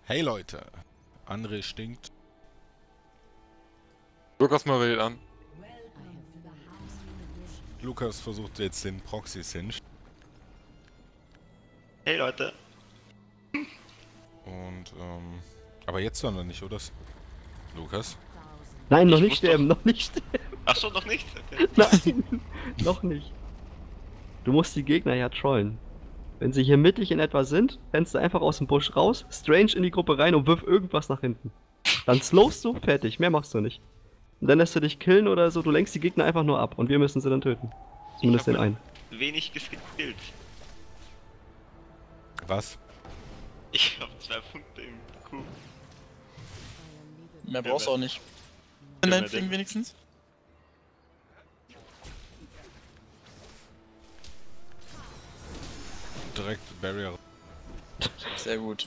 Hey Leute, André stinkt. Lukas mal wild an. Lukas versucht jetzt den Proxy Cinch. Hey Leute. Und, aber jetzt noch nicht, oder? Lukas? Nein, noch Ich nicht muss sterben, noch nicht sterben. Achso, noch nicht? Okay. Nein, noch nicht. Du musst die Gegner ja trollen. Wenn sie hier mittig in etwa sind, rennst du einfach aus dem Busch raus, Strange in die Gruppe rein und wirf irgendwas nach hinten. Dann slowst du, fertig, mehr machst du nicht. Und dann lässt du dich killen oder so, du lenkst die Gegner einfach nur ab und wir müssen sie dann töten. Zumindest den einen. Wenig geskillt. Was? Ich hab 2 Punkte im Q. Mehr brauchst du auch nicht. Ja, Nein, mehr fliegen denn. wenigstens. Direkt Barrier. Sehr gut.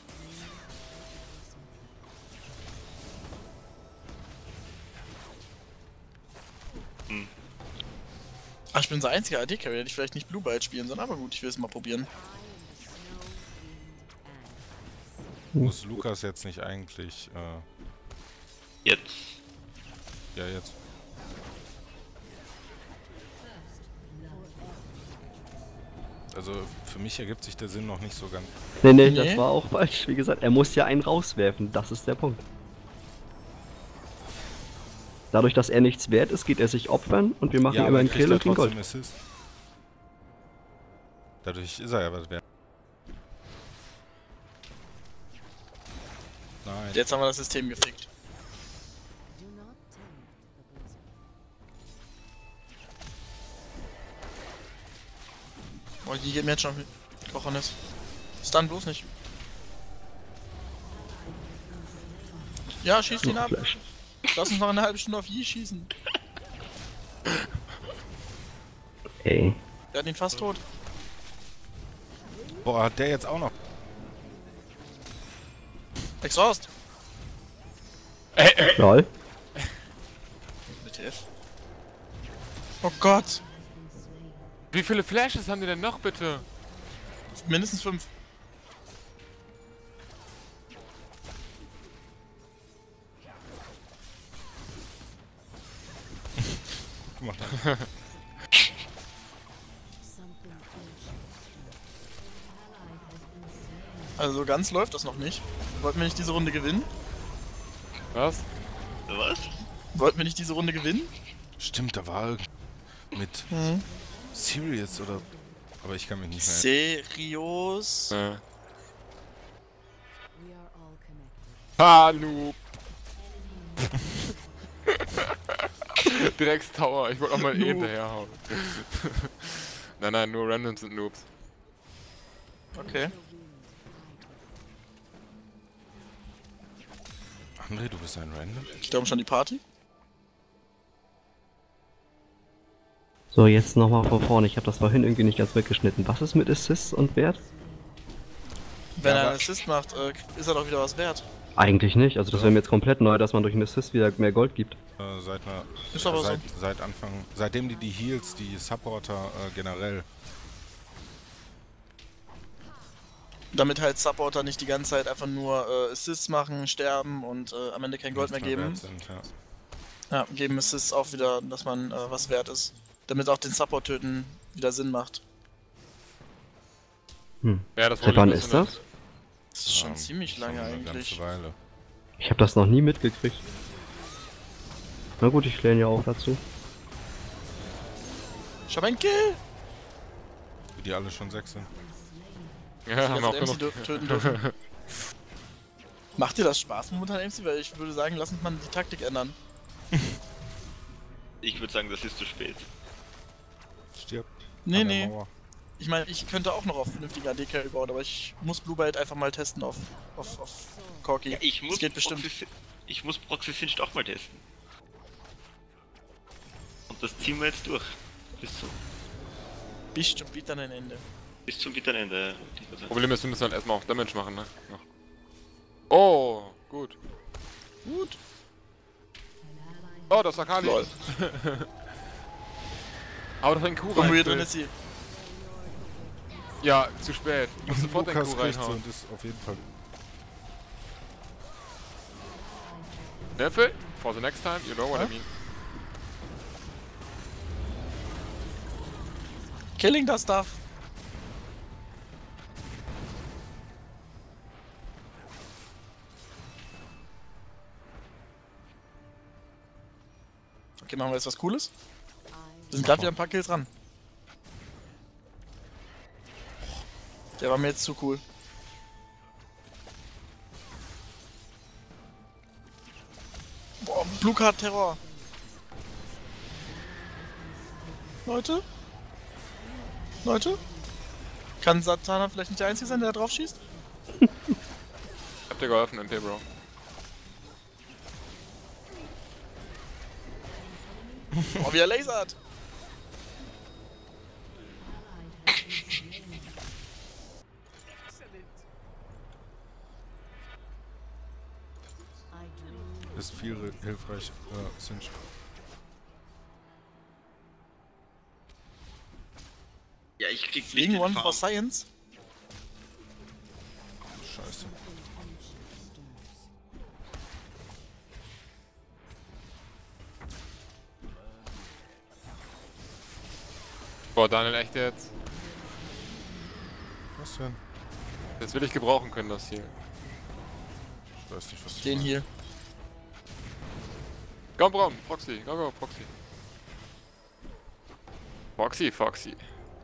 Ach, ich bin so einziger AD-Carry, hätte ich vielleicht nicht Blue Byte spielen sollen, aber gut, ich will es mal probieren. Muss Lukas jetzt nicht eigentlich, Jetzt. ja jetzt. Also für mich ergibt sich der Sinn noch nicht so ganz. Nee, Nee. das war auch falsch. Wie gesagt, er muss ja einen rauswerfen, das ist der Punkt. Dadurch, dass er nichts wert ist, geht er sich opfern und wir machen Ja, immer aber einen kriegt Kill er und kriegen Gold. trotzdem Assist. Dadurch ist er ja was wert. Nein. Jetzt haben wir das System gefickt. Oh, die geht mir jetzt schon Kochonis. Stun bloß nicht. Ja, schieß ihn Noch ab. Flash. Lass uns noch eine halbe Stunde auf Yi schießen. Ey. Der hat ihn fast tot. Boah, hat der jetzt auch noch. Exhaust. Lol. WTF. Oh Gott. Wie viele Flashes haben die denn noch, bitte? Mindestens 5. Gemacht. Also so ganz läuft das noch nicht. Wollten wir nicht diese Runde gewinnen? Was? Was? Wollten wir nicht diese Runde gewinnen? Stimmt, da war irgend mit Sirius oder. Aber ich kann mich nicht mehr. Serios. Ha, Noob. Dreckstower, ich wollte auch mal Noob. hinterherhauen. Nein, nur Randoms sind Noobs. Okay. André, du bist ein Random? Sterben schon die Party? So, jetzt nochmal von vorne. Ich habe das vorhin irgendwie nicht ganz weggeschnitten. Was ist mit Assists und Wert? Wenn Ja, er aber- einen Assist macht, ist er doch wieder was wert. Eigentlich nicht. Also das wäre mir jetzt komplett neu, dass man durch einen Assist wieder mehr Gold gibt. Seit einer. Ist aber so. Seit Anfang. Seitdem die Heals, die Supporter generell. Damit halt Supporter nicht die ganze Zeit einfach nur Assists machen, sterben und am Ende kein Gold mehr nicht geben. wert sind, ja. Ja, geben Assists auch wieder, dass man was wert ist. Damit auch den Support töten wieder Sinn macht. Ja, das Seit wann ist das? Das ist schon ziemlich Schon lange eine eigentlich. ganze Weile. Ich habe das noch nie mitgekriegt. Na gut, ich lerne ja auch dazu. Ich hab einen Kill! Wie die alle schon 6 sind. Ja, haben wir auch MC genug. töten dürfen. Macht dir das Spaß momentan, MC? Weil ich würde sagen, lass uns mal die Taktik ändern. Ich würde sagen, das ist zu spät. Stirb. Nee, an der nee. Mauer. Ich meine, ich könnte auch noch auf vernünftigen AD-Carry bauen, aber ich muss Blue Byte einfach mal testen auf Corki. Ja, ich muss Das geht bestimmt. Ich muss Proxy Cinch auch mal testen. Und das ziehen wir jetzt durch. Bis zum bitteren Ende. Bis zum bitteren Ende. würde ich mal sagen. Problem ist, wir müssen halt erstmal auch Damage machen, ne? Ja. Oh, gut. Gut. Oh, das war Kali. Lol. Hau doch den Kuh Guck mal, rein. hier drin Phil. ist sie. Ja, zu spät. Du musst sofort den Lukas Kuh kriegt sie reinhauen. und ist auf jeden Fall. Careful, for the next time, you know what I mean. Killing that stuff. Okay, machen wir jetzt was Cooles. Wir sind gerade wieder ein paar Kills ran. Der war mir jetzt zu cool. Boah, Blue Card Terror. Leute? Leute? Kann Satana vielleicht nicht der Einzige sein, der da drauf schießt? Ich hab dir geholfen, MP, Bro. Oh, wie er lasert! Ist viel hilfreich, Sinch. Ja, ich krieg nicht Fliegen den One Farm. for Science? Scheiße. Boah, Daniel, echt jetzt? Was denn? Das will ich gebrauchen können, das hier. Ich weiß nicht, was du Den meinst. hier. Komm, Braun, Proxy, go, Proxy. Foxy.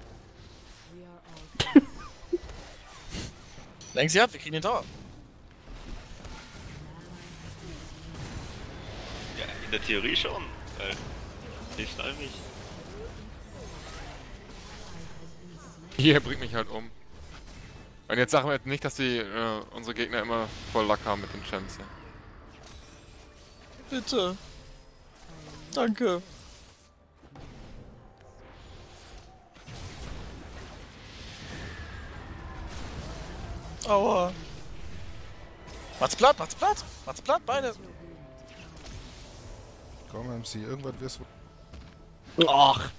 Lenk sie ab, wir kriegen den Tower. Ja, in der Theorie schon. Ich schnall mich. Hier bringt mich halt um. Und jetzt sagen wir jetzt nicht, dass die unsere Gegner immer voll Lack haben mit den Champs. Ja. Bitte. Danke. Aua. Macht's platt, beide. Komm, MC, irgendwas wirst du. Ach.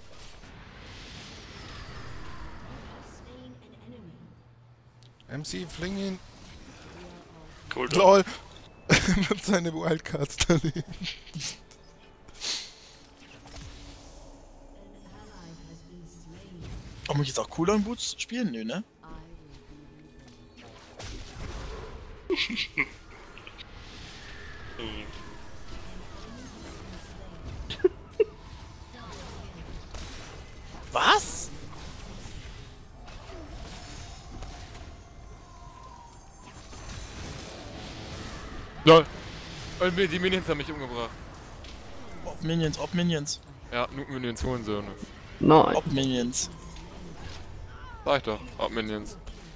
MC, fling ihn. Cool. LOL. Mit seine Wildcards daneben. Oh, muss ich jetzt auch Cooldown Boots spielen? Nö, ne? Was? LOL! Und die Minions haben mich umgebracht. Ob Minions. Ja, Nuke Minions Hohensöhne. Nein. Ob Minions. Sag ich doch, Ob Minions.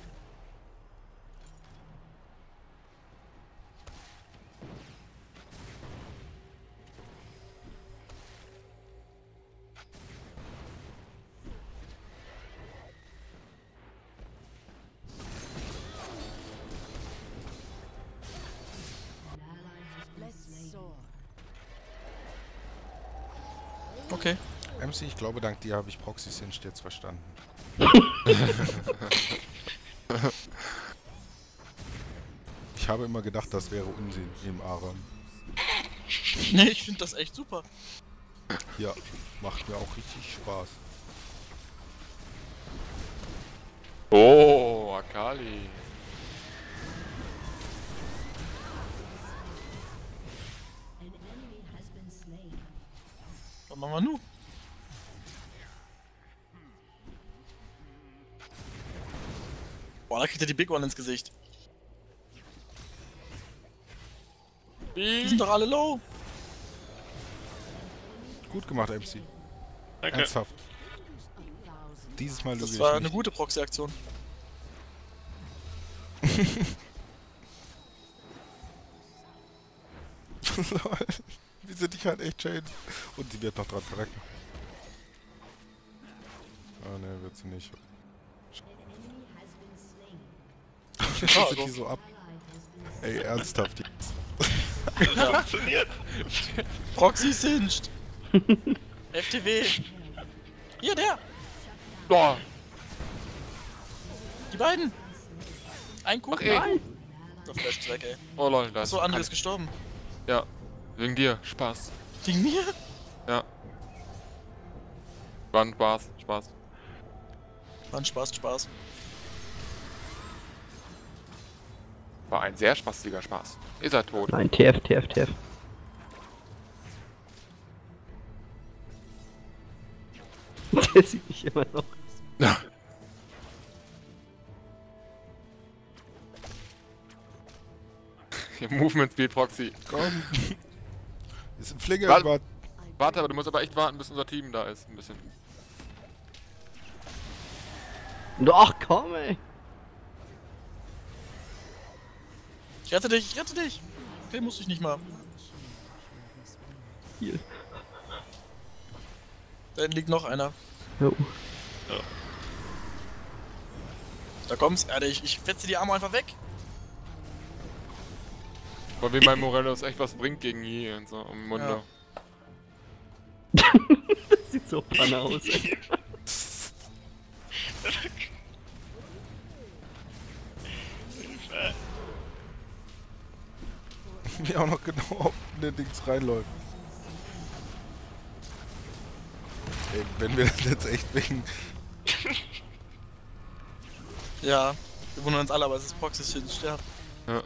Okay. MC, ich glaube, dank dir habe ich Proxy Sinch jetzt verstanden. Ich habe immer gedacht, das wäre Unsinn im Aram. Ne, ich finde das echt super. Ja, macht mir auch richtig Spaß. Oh, Akali. Was machen wir nun? Boah, da kriegt er die Big One ins Gesicht. Die sind doch alle low. Gut gemacht, MC. Danke. Ernsthaft. Dieses Mal Das lüge war ich eine nicht. gute Proxy-Aktion. Lol. Wie sind die kann echt chain? Und sie wird noch dran verrecken. Ah ne, wird sie nicht. Schießt die so ab. Ey, ernsthaft jetzt. Das funktioniert. Proxy singed. FTW. Hier, der. Boah, Die beiden. Ein Kuchen. ey. Der flasht weg, ey. Oh lol, da Achso, André ist gestorben. Ja. Wegen dir. Spaß. Wegen mir? Ja. War ein Spaß. War ein Spaß. War ein sehr spaßiger Spaß. Ihr seid tot. Nein, TF. Der sieht mich immer noch. Movement Speed Proxy. Komm. Ist ein Flinger Warte. über. Warte, aber du musst aber echt warten, bis unser Team da ist. Ein bisschen. Doch, komm, ey. Ich rette dich. Okay, musste ich nicht mal. Hier. Da hinten liegt noch einer. Jo. Da kommt's, Alter, ich fetze die Arme einfach weg. Weil wie mein Morellos echt was bringt gegen Yi und so im Munde. Ja. Das sieht so panne aus, ey. Wie auch noch genau in den Dings reinläuft. Ey, wenn wir das jetzt echt wegen. Ja, wir wundern uns alle, aber es ist Proxys für den Sterb. Ja.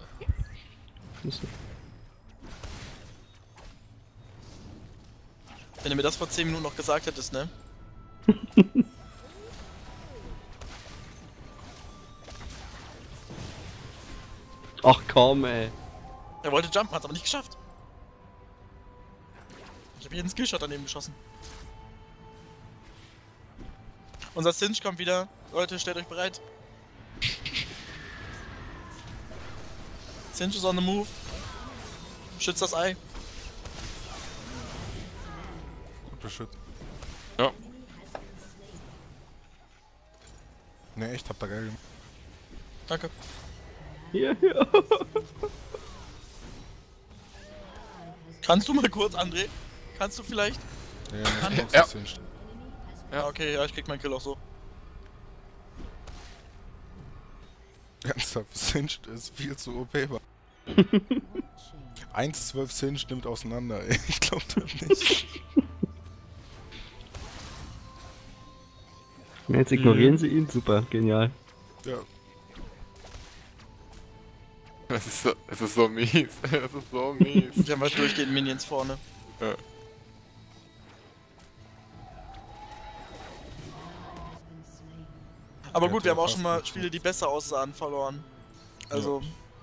Wenn du mir das vor 10 Minuten noch gesagt hättest, ne? Ach komm, ey. Er wollte jumpen, hat's aber nicht geschafft. Ich habe jeden Skillshot daneben geschossen. Unser Sinch kommt wieder. Leute, stellt euch bereit. Sinch is on the move. Schützt das Ei. Gut beschützt. Ja. Ne, echt, habt ihr geil gemacht. Danke. Hier. Kannst du mal kurz, André? Kannst du vielleicht? Ja, ne, Ja. Cinch. Ja, okay, ja, ich krieg meinen Kill auch so. Ernsthaft, Cinch ist viel zu OP. 1,12 Cinch nimmt auseinander, ey. Ich glaub das nicht. Jetzt ignorieren sie ihn. Super, genial. Ja. Es ist so mies. Es ist so mies. Wir haben halt durchgehend Minions vorne. Ja. Aber Ja, gut, wir haben auch fast schon mal gut. Spiele, die besser aussahen, verloren. Also,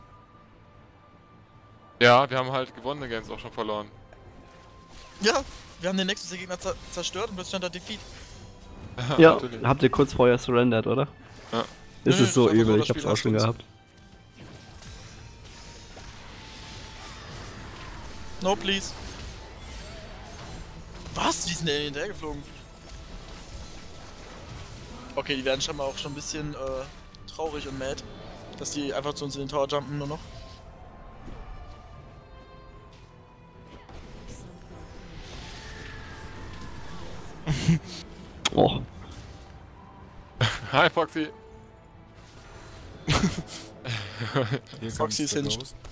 Ja, wir haben halt gewonnene Games auch schon verloren. ja, wir haben den Nexus der Gegner zerstört und plötzlich stand da Defeat. Ja, natürlich. habt ihr kurz vorher surrendered, oder? Ja. Ist Nö, es so das war übel, das ich hab's Spiel auch schon hast du gehabt. No, please. Was? Wie sind denn hinterher geflogen? Okay, die werden scheinbar auch schon ein bisschen traurig und mad, dass die einfach zu uns in den Tower jumpen nur noch. Oh. Hi Foxy. Hier Foxy kommt's ist der hinged. Ghost.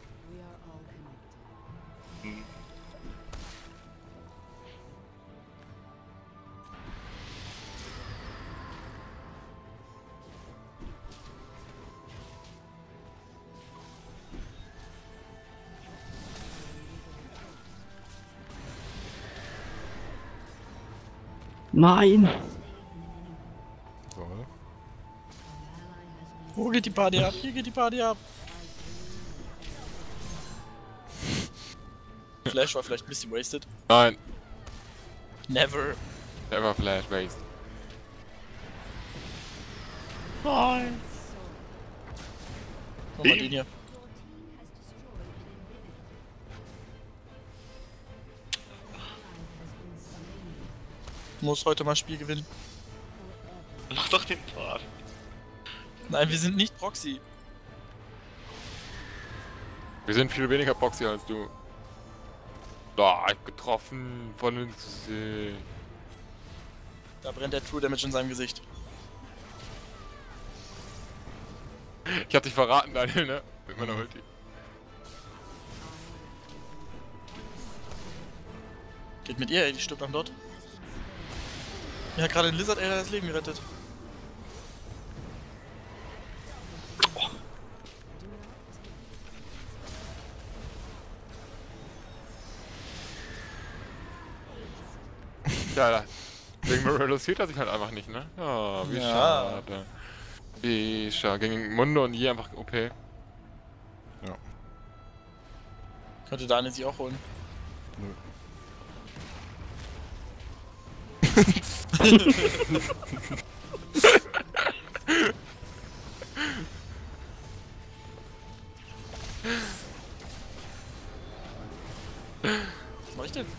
Nein! Toll. Wo geht die Party ab? Hier geht die Party ab. Flash war vielleicht ein bisschen wasted. Nein, Never. never Flash Waste. Nein. Mach mal den hier. Muss heute mal Spiel gewinnen. Mach doch den Tor. Nein, wir sind nicht Proxy. Wir sind viel weniger Proxy als du. Da, getroffen von den See. Da brennt der True Damage in seinem Gesicht. Ich hab dich verraten, Daniel, ne? Mit meiner Ulti. Geht mit ihr, ey, die stirbt am Dot. Mir hat gerade ein Lizard Elder das Leben gerettet. Ja, wegen Morello sieht er sich halt einfach nicht, ne? Oh, wie Ja. schade. Wie schade. Gegen Mundo und Yi einfach OP. Ja. Könnte Daniel sie auch holen. Nö. Was mach ich denn?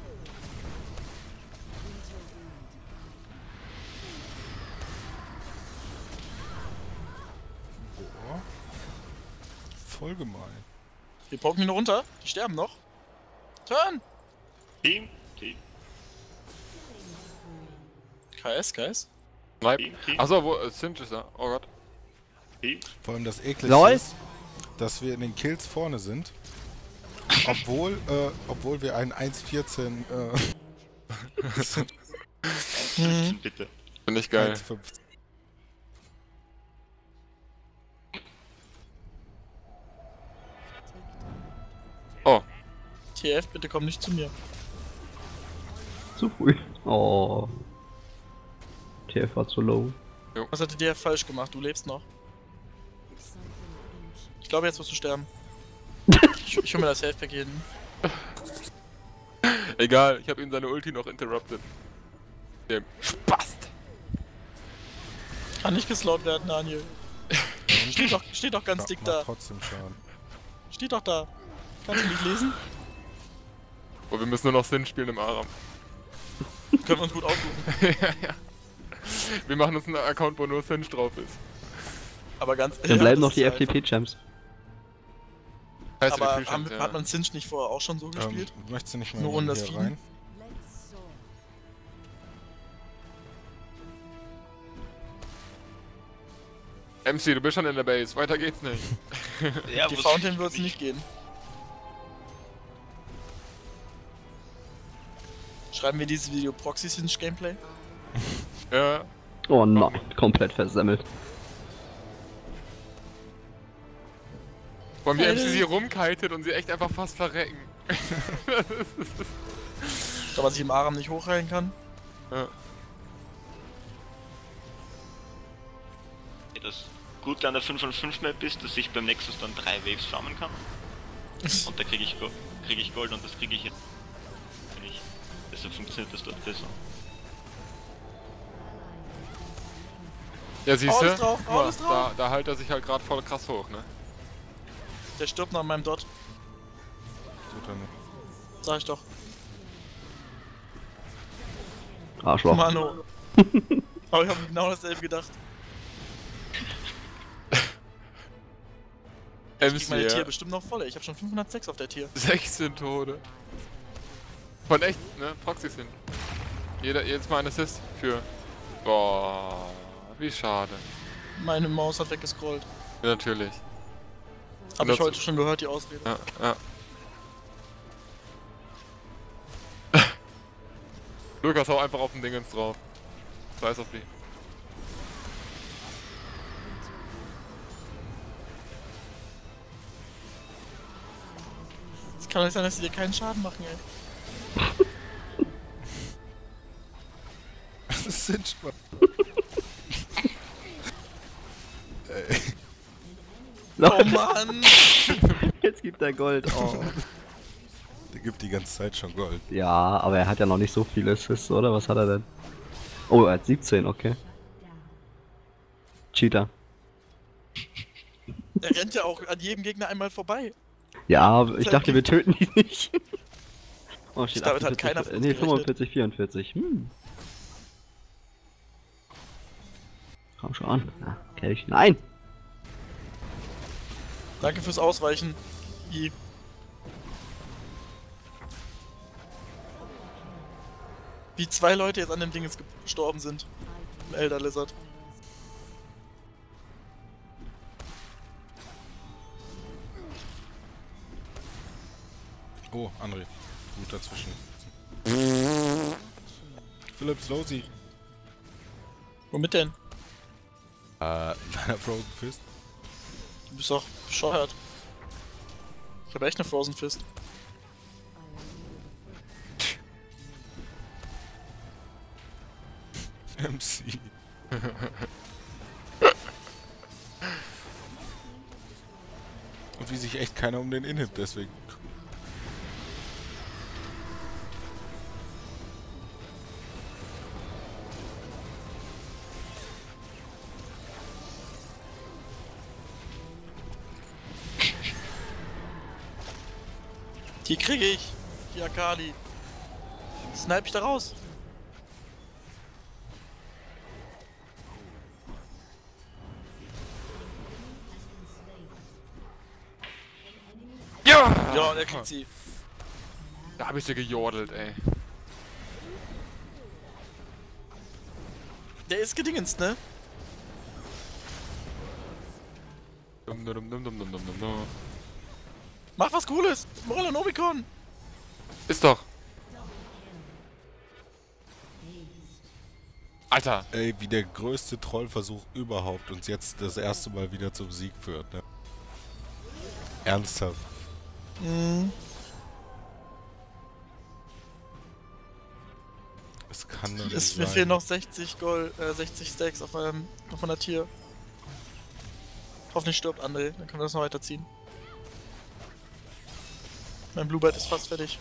Boah. Voll gemein. Wir poken ihn runter. Die sterben noch. Turn! Team. KS. Snipe. Achso, wo Sinch ist er? Oh Gott. Vor allem das Ekligste Lol. ist, dass wir in den Kills vorne sind. Obwohl wir einen 1,14 sind. Bitte. Finde ich geil. 1,15. Oh. TF, bitte komm nicht zu mir. Zu früh. Oh. TF war zu low. Was hatte der falsch gemacht? Du lebst noch. Ich glaube, jetzt wirst du sterben. Ich hol mir das Health Pack jeden. Egal, ich habe ihm seine Ulti noch interrupted. Dem Spast. Kann nicht geslowt werden, Daniel. Steht doch ganz dick Macht da. trotzdem Schaden. Steht doch da. Kannst du nicht lesen? Oh, wir müssen nur noch Sin spielen im Aram. Können wir uns gut aussuchen. Ja. Wir machen uns einen Account, wo nur Sinch drauf ist. Aber ganz Dann bleiben das noch die ist halt- FTP-Champs. Heißt Aber Efficient, ja. hat man Sinch nicht vorher auch schon so gespielt? Möchtest du nicht mal Nur ohne das hier Fliegen? rein? MC, du bist schon in der Base, weiter geht's nicht. Ja, Die was- Fountain wird es nicht gehen. Schreiben wir dieses Video Proxy Sinch Gameplay? Ja. Oh nein, komplett versemmelt. Vor allem wie MC sie rumkitet und sie echt einfach fast verrecken. Da man sich im Aram nicht hochheilen kann. Ja. Das Gute an der 5 von 5 Map ist, dass ich beim Nexus dann 3 Waves farmen kann. Und da krieg ich Gold und das kriege ich jetzt nicht. Deshalb funktioniert das dort besser. Ja, siehst du? Alles drauf, alles drauf. Da halt er sich halt gerade voll krass hoch, ne? Der stirbt noch an meinem Dot. Tut er nicht. Sag ich doch. Arschloch. Mano. Aber ich habe genau dasselbe gedacht. Ich krieg meine Tier MC, bestimmt noch voll, ey. Ich habe schon 506 auf der Tier. 16 Tode. Von echt, ne? Proxy sind. Jedes Mal ein Assist für. Boah, wie schade. Meine Maus hat weggescrollt. Ja, natürlich. Habe ich das- heute schon gehört, die Ausrede. Ja, ja. Lukas, hau einfach auf den Dingens drauf. Scheiß auf die. Es kann doch nicht sein, dass sie dir keinen Schaden machen, ey. Das ist Sinch, Mann. Ey. Oh Mann! Jetzt gibt er Gold. Oh. Der gibt die ganze Zeit schon Gold. Ja, aber er hat ja noch nicht so viele Assists, oder? Was hat er denn? Oh, er hat 17, okay. Cheater. Der rennt ja auch an jedem Gegner einmal vorbei. Ja, aber ich dachte, wir töten die nicht. Oh, steht Damit hat 48, keiner von uns nee, gerechnet. 45, 44. Komm schon an. Ja, Kelch. Nein! Danke fürs Ausweichen. I. Wie 2 Leute jetzt an dem Ding jetzt gestorben sind. Im Elder Lizard. Oh, André. Gut dazwischen. Philipp, slow sie. Womit denn? Deiner Frozen Fist. Du bist doch bescheuert. Ich habe echt eine Frozen Fist. MC. Und wie sich echt keiner um den Inhib deswegen. Die kriege ich. Die Akali. Snipe ich da raus. Ja! Ja, der kriegt sie. Da hab ich sie gejordelt, ey. Der ist gedingenst, ne? Mach was Cooles. Morellonomicon. Ist doch. Alter. Ey, wie der größte Trollversuch überhaupt uns jetzt das erste Mal wieder zum Sieg führt, ne? Ernsthaft. Mhm. Es kann doch nicht Mir sein. fehlen noch 60 Gold, 60 Stacks auf meiner Tier. Hoffentlich stirbt André, dann können wir das noch weiterziehen. Mein Bluebird ist fast fertig.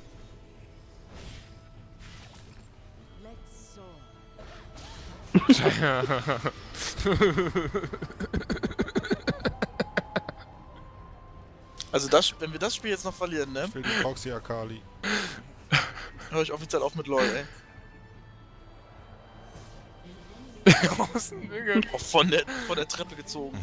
Also wenn wir das Spiel jetzt noch verlieren, ne? Ich will die Proxy Akali. Hör ich offiziell auf mit LOL, ey. Auch von der Treppe gezogen.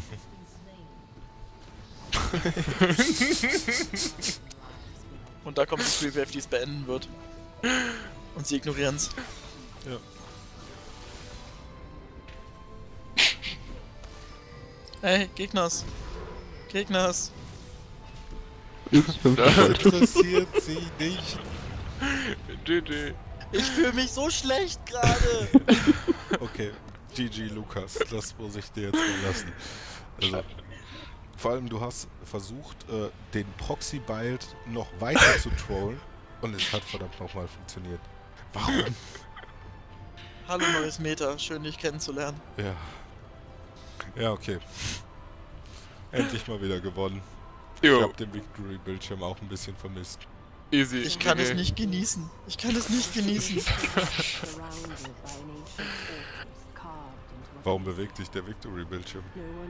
Und da kommt die Free Wave, die es beenden wird. Und sie ignorieren's. Ja. Ey, Gegners. Gegners. Ups, 50 Das Gold. interessiert sie nicht. GG. Ich fühle mich so schlecht gerade. Okay, GG Lukas, das muss ich dir jetzt mal lassen. Also, vor allem du hast versucht, den Proxy-Bild noch weiter zu trollen und es hat verdammt nochmal funktioniert. Warum? Hallo neues Meta, schön dich kennenzulernen. Ja. Ja, okay. Endlich mal wieder gewonnen. Ich Jo. habe den Victory-Bildschirm auch ein bisschen vermisst. Easy. Ich kann es GG. nicht genießen. Ich kann es nicht genießen. Warum bewegt sich der Victory-Bildschirm?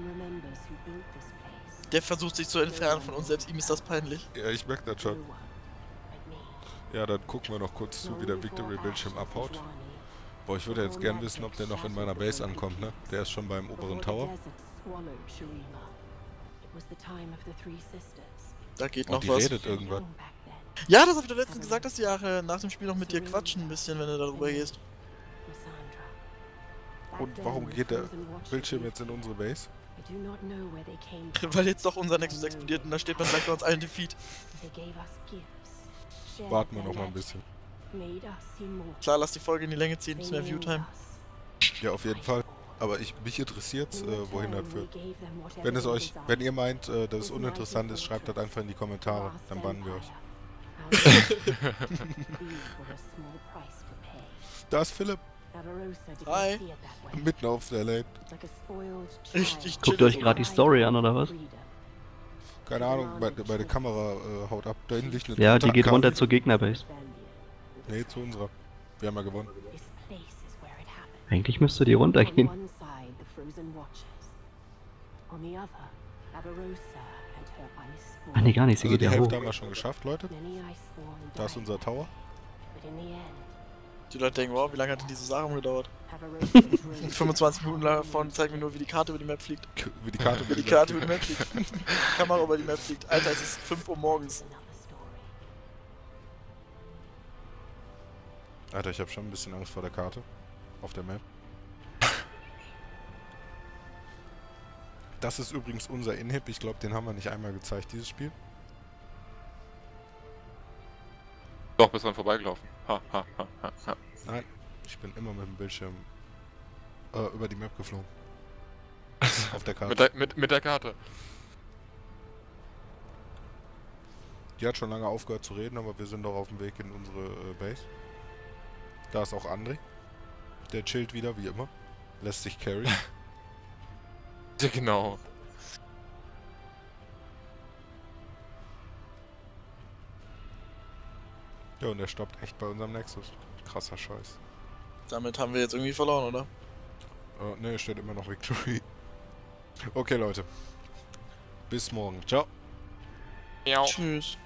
Der versucht sich zu entfernen von uns, selbst ihm ist das peinlich. Ja, ich merke das schon. Ja, dann gucken wir noch kurz zu, wie der Victory-Bildschirm abhaut. Boah, ich würde jetzt gern wissen, ob der noch in meiner Base ankommt, ne? Der ist schon beim oberen Tower. Da geht Und noch die was. redet irgendwas. Ja, das hab ich doch letztens gesagt, dass die nach dem Spiel noch mit dir quatschen ein bisschen, wenn du darüber gehst. Und warum geht der Bildschirm jetzt in unsere Base? Weil jetzt doch unser Nexus explodiert und da steht man gleich bei uns allen Defeat. Warten wir noch mal ein bisschen. Klar, lass die Folge in die Länge ziehen, bisschen mehr Viewtime. Ja, auf jeden Fall. Aber mich interessiert, wohin das führt. Wenn ihr meint, dass es uninteressant ist, schreibt das einfach in die Kommentare. Dann bannen wir euch. Da ist Philipp. Hi. Mitten auf der Lane. Ich Guckt ihr euch gerade die Story an, oder was? Keine Ahnung, meine Kamera haut ab. Da hinten liegt eine Ja, die geht Akali. runter zur Gegnerbase. Nee, zu unserer. Wir haben ja gewonnen. Eigentlich müsste die runtergehen. Ach nee, gar nicht, sie Also geht die ja hoch. Hälfte haben wir schon geschafft, Leute. Da ist unser Tower. Die Leute denken, wow, wie lange hat denn diese Sache gedauert? 25 Minuten davon zeigen wir nur, wie die Karte über die Map fliegt. Wie die Karte Wie die Karte über die Map fliegt. Die Kamera über die Map fliegt. Alter, es ist 5 Uhr morgens. Alter, ich habe schon ein bisschen Angst vor der Karte. Auf der Map. Das ist übrigens unser Inhib. Ich glaube, den haben wir nicht einmal gezeigt, dieses Spiel. Doch, bist dran vorbeigelaufen. ha, ha, ha, ha, ha. Nein, ich bin immer mit dem Bildschirm über die Map geflogen. Auf der Karte. Mit der Karte. Die hat schon lange aufgehört zu reden, aber wir sind doch auf dem Weg in unsere Base. Da ist auch André. Der chillt wieder, wie immer. Lässt sich carry. Ja, genau. Ja, und der stoppt echt bei unserem Nexus. Krasser Scheiß. Damit haben wir jetzt irgendwie verloren, oder? Ne, steht immer noch Victory. Okay, Leute. Bis morgen. Ciao. Miau. Tschüss.